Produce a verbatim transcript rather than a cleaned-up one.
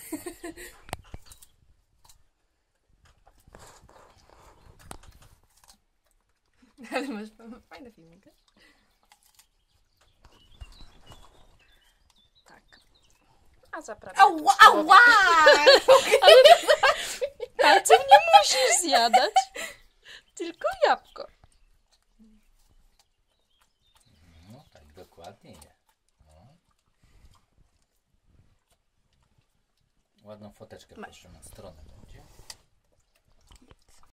Ale masz fajny filmik. Tak. A zapraszam. Ała! Ała! Palcem nie musisz zjadać. Tylko jabłko. No tak dokładnie je. No. Ładną foteczkę proszę na stronę.